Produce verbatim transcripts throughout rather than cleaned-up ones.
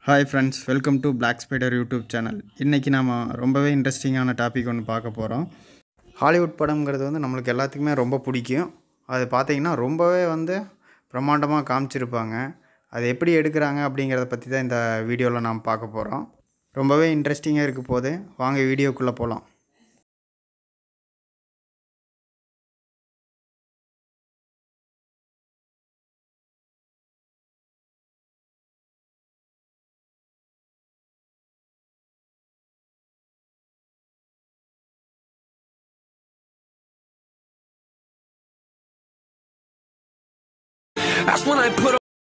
Hi friends, welcome to Black Spider YouTube channel. இன்னைக்கு நாம ரொம்பவே இன்ட்ரஸ்டிங்கான டாபிக் ஒன்னு பார்க்க போறோம். ஹாலிவுட் படம்ங்கிறது வந்து நமக்கு எல்லாத்துக்குமே ரொம்ப பிடிக்கும். அது பாத்தீங்கன்னா ரொம்பவே வந்து பிரமாண்டமா காமிச்சிருப்பாங்க. அது எப்படி எடுக்கறாங்க அப்படிங்கறத பத்தி தான் இந்த வீடியோல நாம பார்க்க போறோம். ரொம்பவே இன்ட்ரஸ்டிங்கா இருக்க போகுது. வாங்க வீடியோக்குள்ள போலாம். That's when I put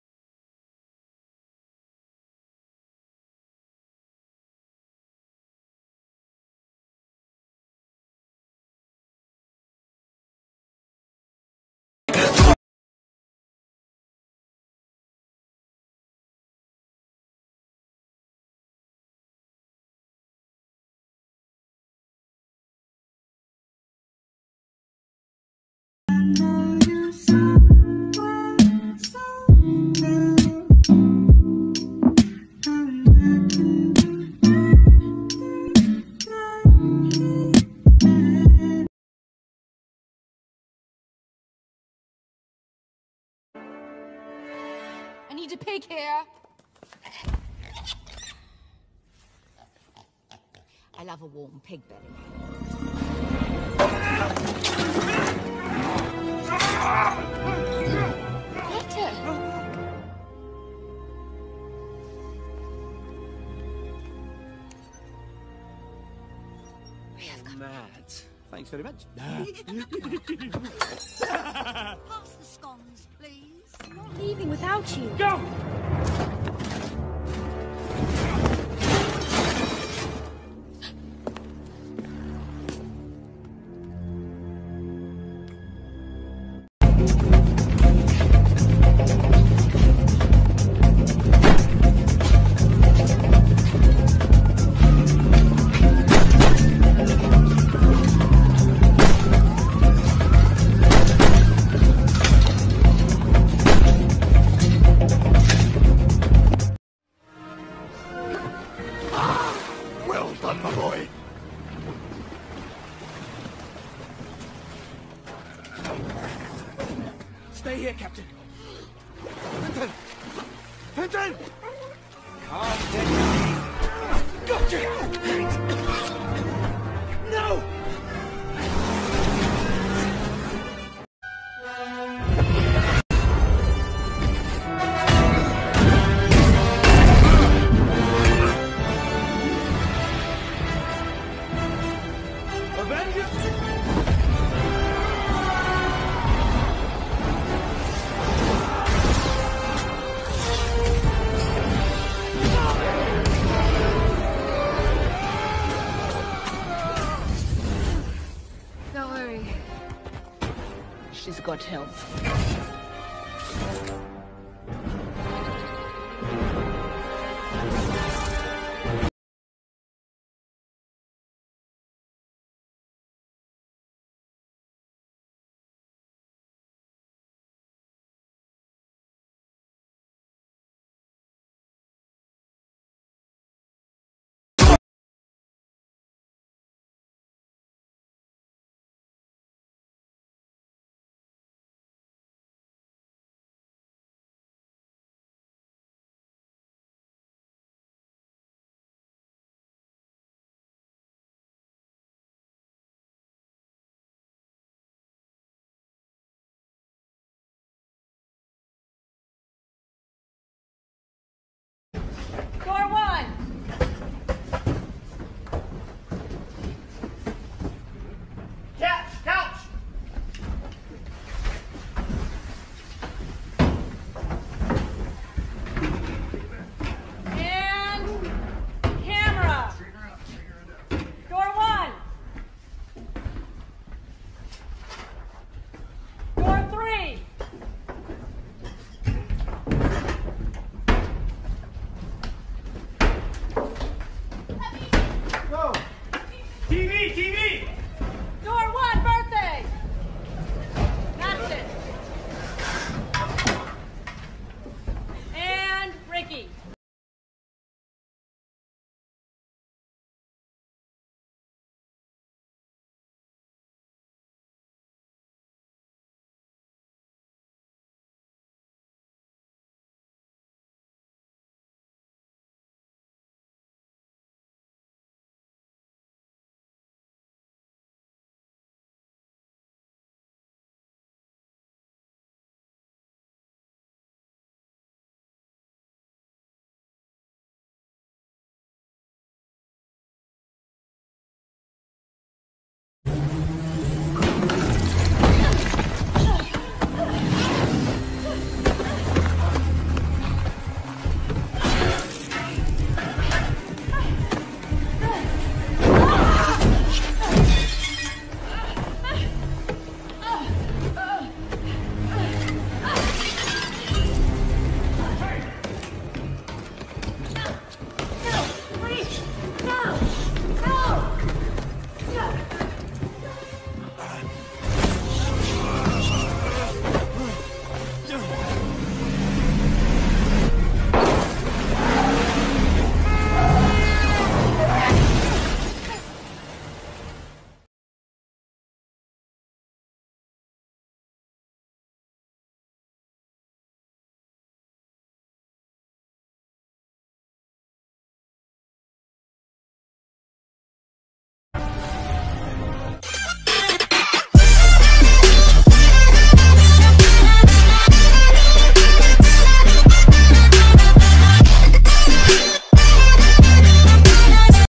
I need a pig here. I love a warm pig belly. Peter! We have come. mad. Thanks very much. Pass the scones, please. I'm not leaving without you. Go! Well done, my boy. Stay here, Captain. Fenton! Fenton! Can't get me. Gotcha! No! Avengers! Don't worry. She's got help.